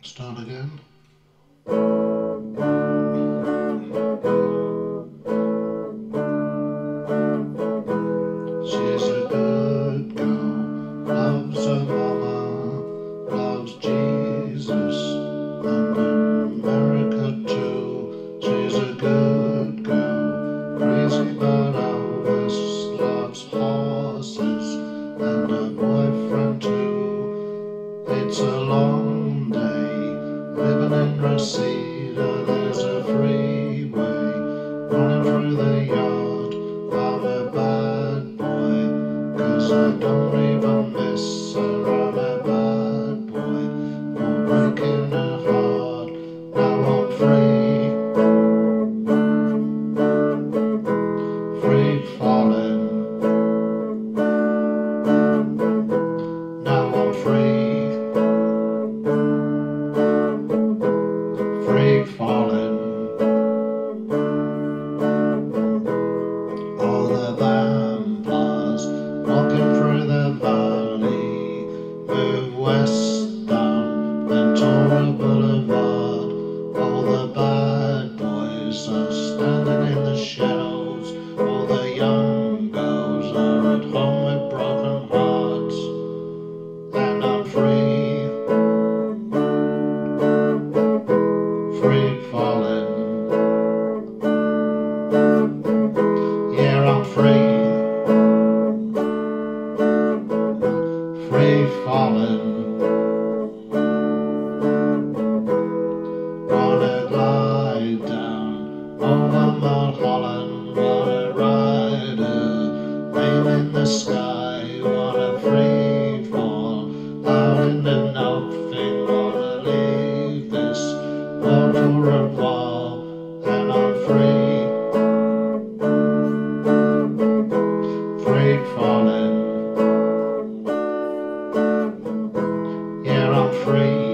Start again. She's a good girl, loves her mama, loves Jesus and America too. She's a good girl, crazy about Elvis, loves horses and her boyfriend too. It's a long day, living in Reseda. There's a freeway running through the yard. I'm a bad boy, 'cause I don't even miss her. I'm a bad boy, I'm breaking her heart. Now I'm free, free falling. Now I'm free, free falling. All the vampires walking through the valley move west down Ventura Boulevard. All the bad boys are standing in the shadows. All the young girls are at home with broken hearts. And I'm free, free falling. Yeah, I'm free, free falling. Wanna glide down over Mulholland, wanna ride a name in the sky, wanna free fall out into nothing, wanna leave this world for a while. And I'm free, free falling. Yeah, I'm free.